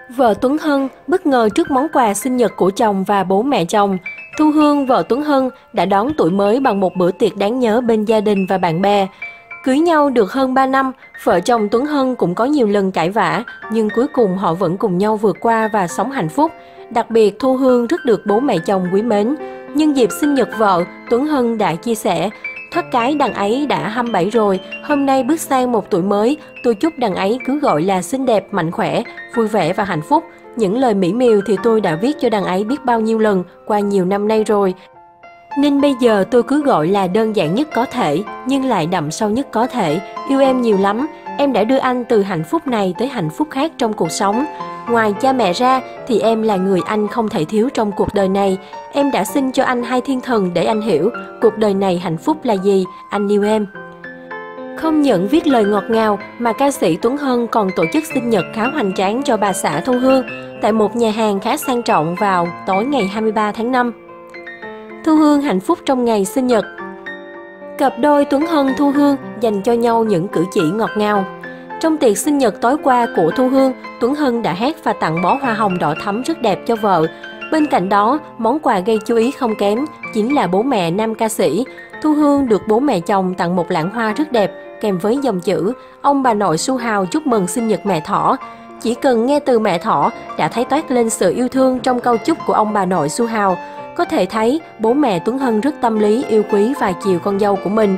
Vợ Tuấn Hân bất ngờ trước món quà sinh nhật của chồng và bố mẹ chồng. Thu Hương, vợ Tuấn Hân, đã đón tuổi mới bằng một bữa tiệc đáng nhớ bên gia đình và bạn bè. Cưới nhau được hơn 3 năm, vợ chồng Tuấn Hân cũng có nhiều lần cãi vã, nhưng cuối cùng họ vẫn cùng nhau vượt qua và sống hạnh phúc. Đặc biệt, Thu Hương rất được bố mẹ chồng quý mến. Nhân dịp sinh nhật vợ, Tuấn Hân đã chia sẻ: "Thoát cái đằng ấy đã 27 rồi, hôm nay bước sang một tuổi mới, tôi chúc đằng ấy cứ gọi là xinh đẹp, mạnh khỏe, vui vẻ và hạnh phúc. Những lời mỹ miều thì tôi đã viết cho đằng ấy biết bao nhiêu lần qua nhiều năm nay rồi. Nên bây giờ tôi cứ gọi là đơn giản nhất có thể, nhưng lại đậm sâu nhất có thể. Yêu em nhiều lắm, em đã đưa anh từ hạnh phúc này tới hạnh phúc khác trong cuộc sống. Ngoài cha mẹ ra thì em là người anh không thể thiếu trong cuộc đời này. Em đã sinh cho anh 2 thiên thần để anh hiểu cuộc đời này hạnh phúc là gì, anh yêu em." Không những viết lời ngọt ngào mà ca sĩ Tuấn Hân còn tổ chức sinh nhật khá hoành tráng cho bà xã Thu Hương tại một nhà hàng khá sang trọng vào tối ngày 23 tháng 5. Thu Hương hạnh phúc trong ngày sinh nhật. Cặp đôi Tuấn Hân Thu Hương dành cho nhau những cử chỉ ngọt ngào. Trong tiệc sinh nhật tối qua của Thu Hương, Tuấn Hân đã hát và tặng bó hoa hồng đỏ thắm rất đẹp cho vợ. Bên cạnh đó, món quà gây chú ý không kém chính là bố mẹ nam ca sĩ. Thu Hương được bố mẹ chồng tặng một lẵng hoa rất đẹp kèm với dòng chữ "Ông bà nội Su Hào chúc mừng sinh nhật mẹ Thỏ". Chỉ cần nghe từ mẹ Thỏ đã thấy toát lên sự yêu thương trong câu chúc của ông bà nội Su Hào. Có thể thấy bố mẹ Tuấn Hân rất tâm lý, yêu quý và chiều con dâu của mình.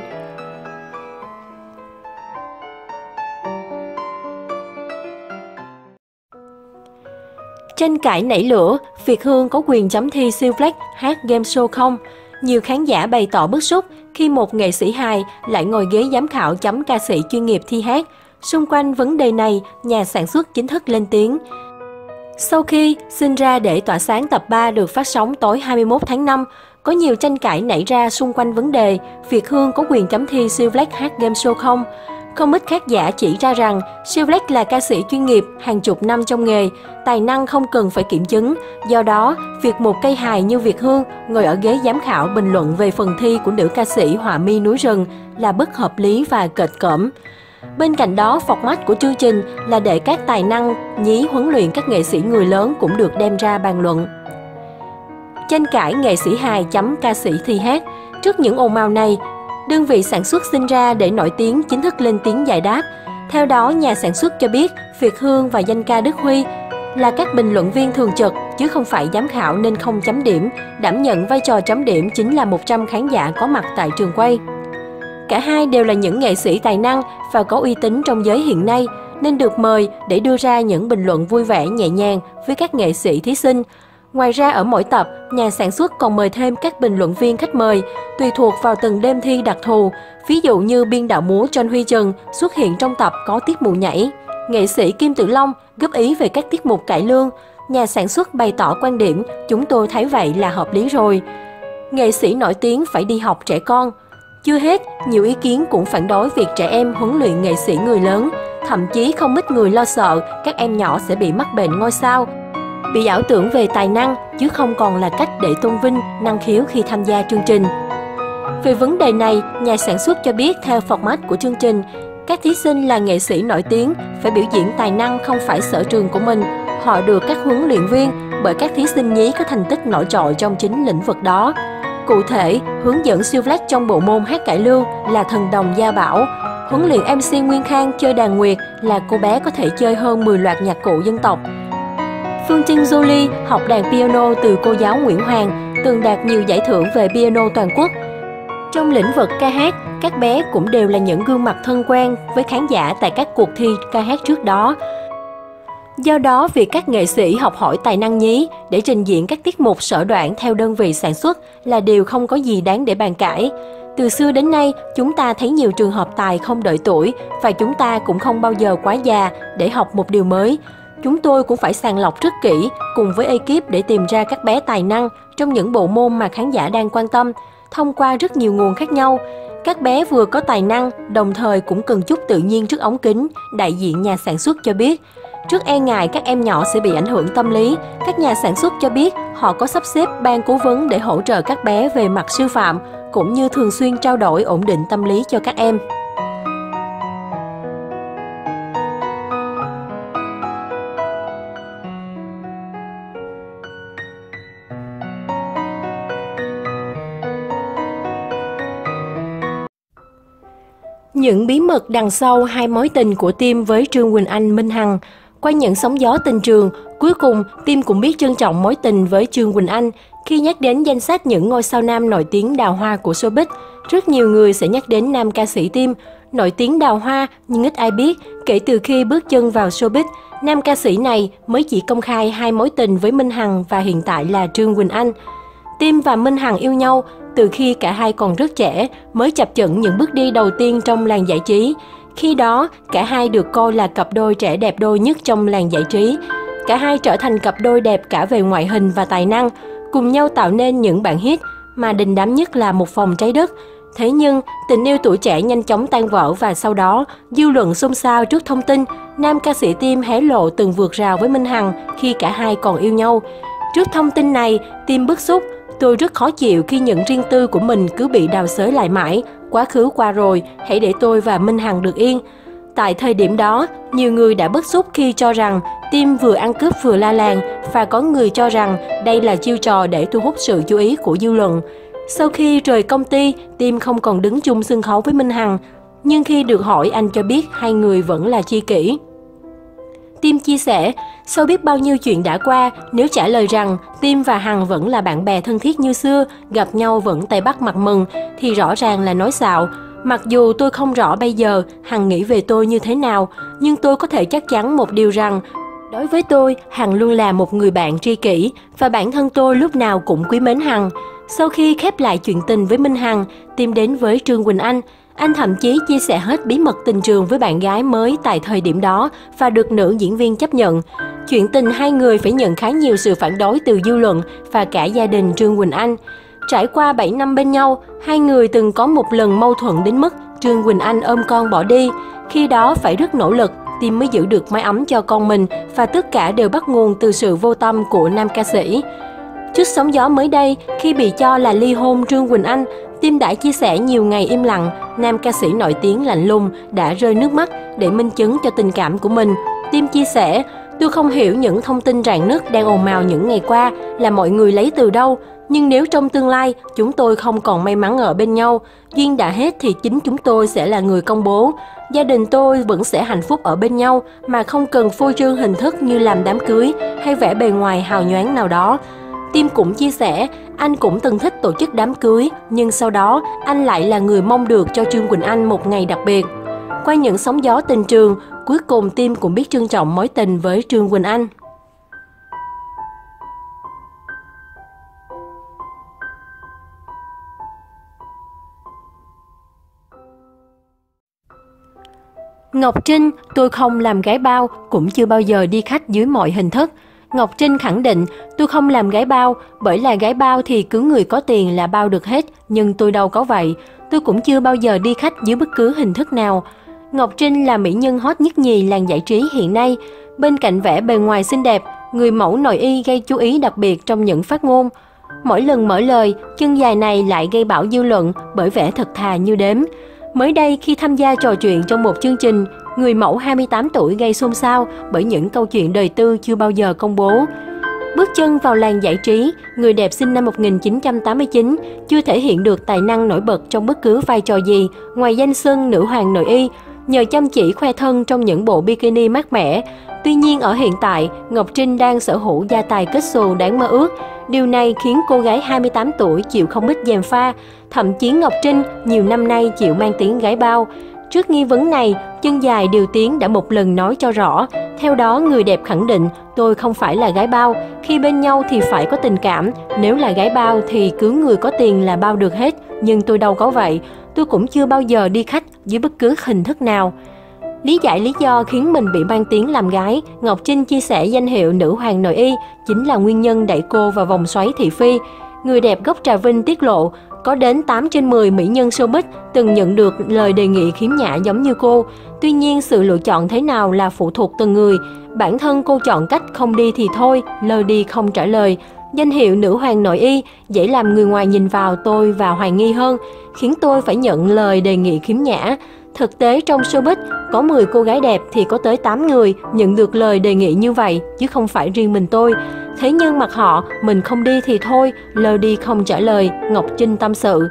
Tranh cãi nảy lửa, Việt Hương có quyền chấm thi siêu flex hát game show không? Nhiều khán giả bày tỏ bức xúc khi một nghệ sĩ hài lại ngồi ghế giám khảo chấm ca sĩ chuyên nghiệp thi hát. Xung quanh vấn đề này, nhà sản xuất chính thức lên tiếng. Sau khi Sinh ra để tỏa sáng tập 3 được phát sóng tối 21 tháng 5, có nhiều tranh cãi nảy ra xung quanh vấn đề Việt Hương có quyền chấm thi siêu flex hát game show không? Không ít khán giả chỉ ra rằng siêu flex là ca sĩ chuyên nghiệp hàng chục năm trong nghề, tài năng không cần phải kiểm chứng. Do đó, việc một cây hài như Việt Hương ngồi ở ghế giám khảo bình luận về phần thi của nữ ca sĩ họa mi núi rừng là bất hợp lý và kệch cỡm. Bên cạnh đó, format của chương trình là để các tài năng nhí huấn luyện các nghệ sĩ người lớn cũng được đem ra bàn luận. Tranh cãi nghệ sĩ hài chấm ca sĩ thi hát. Trước những ồn ào này, đơn vị sản xuất Sinh ra để nổi tiếng chính thức lên tiếng giải đáp. Theo đó, nhà sản xuất cho biết Việt Hương và danh ca Đức Huy là các bình luận viên thường trực chứ không phải giám khảo nên không chấm điểm. Đảm nhận vai trò chấm điểm chính là 100 khán giả có mặt tại trường quay. Cả hai đều là những nghệ sĩ tài năng và có uy tín trong giới hiện nay nên được mời để đưa ra những bình luận vui vẻ nhẹ nhàng với các nghệ sĩ thí sinh. Ngoài ra ở mỗi tập, nhà sản xuất còn mời thêm các bình luận viên khách mời tùy thuộc vào từng đêm thi đặc thù. Ví dụ như biên đạo múa John Huy Trần xuất hiện trong tập có tiết mục nhảy. Nghệ sĩ Kim Tử Long góp ý về các tiết mục cải lương. Nhà sản xuất bày tỏ quan điểm, chúng tôi thấy vậy là hợp lý rồi. Nghệ sĩ nổi tiếng phải đi học trẻ con. Chưa hết, nhiều ý kiến cũng phản đối việc trẻ em huấn luyện nghệ sĩ người lớn. Thậm chí không ít người lo sợ các em nhỏ sẽ bị mắc bệnh ngôi sao, bị ảo tưởng về tài năng chứ không còn là cách để tôn vinh năng khiếu khi tham gia chương trình. Về vấn đề này, nhà sản xuất cho biết theo format của chương trình, các thí sinh là nghệ sĩ nổi tiếng phải biểu diễn tài năng không phải sở trường của mình. Họ được các huấn luyện viên bởi các thí sinh nhí có thành tích nổi trội trong chính lĩnh vực đó. Cụ thể, hướng dẫn siêu flex trong bộ môn hát cải lương là thần đồng Gia Bảo. Huấn luyện MC Nguyên Khang chơi đàn nguyệt là cô bé có thể chơi hơn 10 loạt nhạc cụ dân tộc. Phương Trinh Jolie học đàn piano từ cô giáo Nguyễn Hoàng, từng đạt nhiều giải thưởng về piano toàn quốc. Trong lĩnh vực ca hát, các bé cũng đều là những gương mặt thân quen với khán giả tại các cuộc thi ca hát trước đó. Do đó, việc các nghệ sĩ học hỏi tài năng nhí để trình diễn các tiết mục sở đoản theo đơn vị sản xuất là điều không có gì đáng để bàn cãi. Từ xưa đến nay, chúng ta thấy nhiều trường hợp tài không đợi tuổi và chúng ta cũng không bao giờ quá già để học một điều mới. Chúng tôi cũng phải sàng lọc rất kỹ cùng với ekip để tìm ra các bé tài năng trong những bộ môn mà khán giả đang quan tâm, thông qua rất nhiều nguồn khác nhau. Các bé vừa có tài năng, đồng thời cũng cần chút tự nhiên trước ống kính, đại diện nhà sản xuất cho biết. Trước e ngại các em nhỏ sẽ bị ảnh hưởng tâm lý, các nhà sản xuất cho biết họ có sắp xếp ban cố vấn để hỗ trợ các bé về mặt sư phạm, cũng như thường xuyên trao đổi ổn định tâm lý cho các em. Những bí mật đằng sau hai mối tình của Tim với Trương Quỳnh Anh, Minh Hằng. Qua những sóng gió tình trường, cuối cùng Tim cũng biết trân trọng mối tình với Trương Quỳnh Anh. Khi nhắc đến danh sách những ngôi sao nam nổi tiếng đào hoa của showbiz, rất nhiều người sẽ nhắc đến nam ca sĩ Tim. Nổi tiếng đào hoa nhưng ít ai biết, kể từ khi bước chân vào showbiz, nam ca sĩ này mới chỉ công khai hai mối tình với Minh Hằng và hiện tại là Trương Quỳnh Anh. Tim và Minh Hằng yêu nhau từ khi cả hai còn rất trẻ, mới chập chững những bước đi đầu tiên trong làng giải trí. Khi đó, cả hai được coi là cặp đôi trẻ đẹp đôi nhất trong làng giải trí. Cả hai trở thành cặp đôi đẹp cả về ngoại hình và tài năng, cùng nhau tạo nên những bản hit mà đình đám nhất là Một Vòng Trái Đất. Thế nhưng, tình yêu tuổi trẻ nhanh chóng tan vỡ và sau đó, dư luận xôn xao trước thông tin nam ca sĩ Tim hé lộ từng vượt rào với Minh Hằng khi cả hai còn yêu nhau. Trước thông tin này, Tim bức xúc: "Tôi rất khó chịu khi những riêng tư của mình cứ bị đào xới lại mãi. Quá khứ qua rồi, hãy để tôi và Minh Hằng được yên." Tại thời điểm đó, nhiều người đã bức xúc khi cho rằng Tim vừa ăn cướp vừa la làng, và có người cho rằng đây là chiêu trò để thu hút sự chú ý của dư luận. Sau khi rời công ty, Tim không còn đứng chung sân khấu với Minh Hằng, nhưng khi được hỏi, anh cho biết hai người vẫn là tri kỷ. Tim chia sẻ, sau biết bao nhiêu chuyện đã qua, nếu trả lời rằng Tim và Hằng vẫn là bạn bè thân thiết như xưa, gặp nhau vẫn tay bắt mặt mừng, thì rõ ràng là nói xạo. Mặc dù tôi không rõ bây giờ Hằng nghĩ về tôi như thế nào, nhưng tôi có thể chắc chắn một điều rằng, đối với tôi, Hằng luôn là một người bạn tri kỷ, và bản thân tôi lúc nào cũng quý mến Hằng. Sau khi khép lại chuyện tình với Minh Hằng, Tim đến với Trương Quỳnh Anh. Anh thậm chí chia sẻ hết bí mật tình trường với bạn gái mới tại thời điểm đó và được nữ diễn viên chấp nhận. Chuyện tình hai người phải nhận khá nhiều sự phản đối từ dư luận và cả gia đình Trương Quỳnh Anh. Trải qua 7 năm bên nhau, hai người từng có một lần mâu thuẫn đến mức Trương Quỳnh Anh ôm con bỏ đi. Khi đó phải rất nỗ lực, Tim mới giữ được mái ấm cho con mình, và tất cả đều bắt nguồn từ sự vô tâm của nam ca sĩ. Trước sóng gió mới đây, khi bị cho là ly hôn Trương Quỳnh Anh, Tim đã chia sẻ nhiều ngày im lặng, nam ca sĩ nổi tiếng lạnh lùng đã rơi nước mắt để minh chứng cho tình cảm của mình. Tim chia sẻ, tôi không hiểu những thông tin rạn nứt đang ồn ào những ngày qua là mọi người lấy từ đâu, nhưng nếu trong tương lai chúng tôi không còn may mắn ở bên nhau, duyên đã hết thì chính chúng tôi sẽ là người công bố. Gia đình tôi vẫn sẽ hạnh phúc ở bên nhau mà không cần phô trương hình thức như làm đám cưới hay vẻ bề ngoài hào nhoáng nào đó. Tim cũng chia sẻ, anh cũng từng thích tổ chức đám cưới, nhưng sau đó anh lại là người mong được cho Trương Quỳnh Anh một ngày đặc biệt. Qua những sóng gió tình trường, cuối cùng Tim cũng biết trân trọng mối tình với Trương Quỳnh Anh. Ngọc Trinh, tôi không làm gái bao, cũng chưa bao giờ đi khách dưới mọi hình thức. Ngọc Trinh khẳng định, tôi không làm gái bao, bởi là gái bao thì cứ người có tiền là bao được hết, nhưng tôi đâu có vậy. Tôi cũng chưa bao giờ đi khách dưới bất cứ hình thức nào. Ngọc Trinh là mỹ nhân hot nhất nhì làng giải trí hiện nay. Bên cạnh vẻ bề ngoài xinh đẹp, người mẫu nội y gây chú ý đặc biệt trong những phát ngôn. Mỗi lần mở lời, chân dài này lại gây bão dư luận bởi vẻ thật thà như đếm. Mới đây, khi tham gia trò chuyện trong một chương trình, người mẫu 28 tuổi gây xôn xao bởi những câu chuyện đời tư chưa bao giờ công bố. Bước chân vào làng giải trí, người đẹp sinh năm 1989 chưa thể hiện được tài năng nổi bật trong bất cứ vai trò gì ngoài danh xưng nữ hoàng nội y, nhờ chăm chỉ khoe thân trong những bộ bikini mát mẻ. Tuy nhiên ở hiện tại, Ngọc Trinh đang sở hữu gia tài kết xù đáng mơ ước. Điều này khiến cô gái 28 tuổi chịu không ít gièm pha. Thậm chí Ngọc Trinh nhiều năm nay chịu mang tiếng gái bao. Trước nghi vấn này, chân dài Điều Tiến đã một lần nói cho rõ. Theo đó, người đẹp khẳng định, tôi không phải là gái bao, khi bên nhau thì phải có tình cảm. Nếu là gái bao thì cứ người có tiền là bao được hết, nhưng tôi đâu có vậy. Tôi cũng chưa bao giờ đi khách dưới bất cứ hình thức nào. Lý giải lý do khiến mình bị mang tiếng làm gái, Ngọc Trinh chia sẻ danh hiệu nữ hoàng nội y chính là nguyên nhân đẩy cô vào vòng xoáy thị phi. Người đẹp gốc Trà Vinh tiết lộ, có đến 8 trên 10 mỹ nhân showbiz từng nhận được lời đề nghị khiếm nhã giống như cô. Tuy nhiên, sự lựa chọn thế nào là phụ thuộc từng người. Bản thân cô chọn cách không đi thì thôi, lơ đi không trả lời. Danh hiệu nữ hoàng nội y dễ làm người ngoài nhìn vào tôi và hoài nghi hơn, khiến tôi phải nhận lời đề nghị khiếm nhã. Thực tế trong showbiz, có 10 cô gái đẹp thì có tới 8 người nhận được lời đề nghị như vậy, chứ không phải riêng mình tôi. Thế nhưng mặt họ, mình không đi thì thôi, lơ đi không trả lời, Ngọc Trinh tâm sự.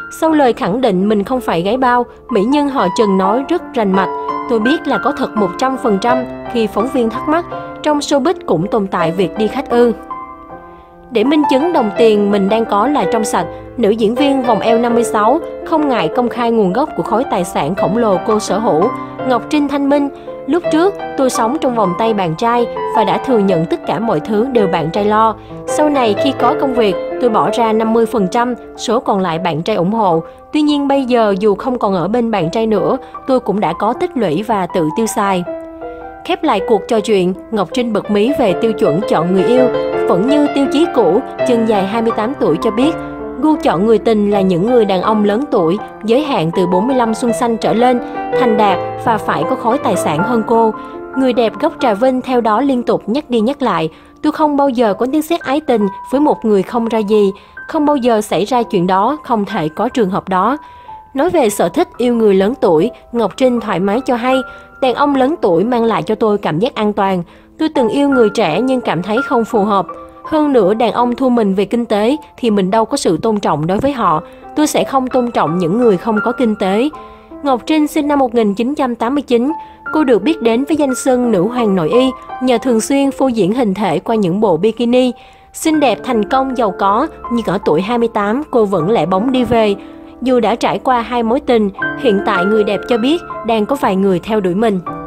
Sau lời khẳng định mình không phải gái bao, mỹ nhân họ Trần nói rất rành mạch. Tôi biết là có thật 100% khi phóng viên thắc mắc, trong showbiz cũng tồn tại việc đi khách ư. Để minh chứng đồng tiền mình đang có là trong sạch, nữ diễn viên vòng eo 56 không ngại công khai nguồn gốc của khối tài sản khổng lồ cô sở hữu. Ngọc Trinh thanh minh, lúc trước tôi sống trong vòng tay bạn trai và đã thừa nhận tất cả mọi thứ đều bạn trai lo. Sau này khi có công việc, tôi bỏ ra 50%, số còn lại bạn trai ủng hộ. Tuy nhiên bây giờ dù không còn ở bên bạn trai nữa, tôi cũng đã có tích lũy và tự tiêu xài. Khép lại cuộc trò chuyện, Ngọc Trinh bật mí về tiêu chuẩn chọn người yêu. Vẫn như tiêu chí cũ, chân dài 28 tuổi cho biết, gu chọn người tình là những người đàn ông lớn tuổi, giới hạn từ 45 xuân xanh trở lên, thành đạt và phải có khối tài sản hơn cô. Người đẹp gốc Trà Vinh theo đó liên tục nhắc đi nhắc lại, tôi không bao giờ có tiếng sét ái tình với một người không ra gì, không bao giờ xảy ra chuyện đó, không thể có trường hợp đó. Nói về sở thích yêu người lớn tuổi, Ngọc Trinh thoải mái cho hay, đàn ông lớn tuổi mang lại cho tôi cảm giác an toàn. Tôi từng yêu người trẻ nhưng cảm thấy không phù hợp. Hơn nữa, đàn ông thua mình về kinh tế thì mình đâu có sự tôn trọng đối với họ. Tôi sẽ không tôn trọng những người không có kinh tế. Ngọc Trinh sinh năm 1989. Cô được biết đến với danh xưng nữ hoàng nội y nhờ thường xuyên phô diễn hình thể qua những bộ bikini. Xinh đẹp, thành công, giàu có, nhưng ở tuổi 28 cô vẫn lẻ bóng đi về. Dù đã trải qua 2 mối tình, hiện tại người đẹp cho biết đang có vài người theo đuổi mình.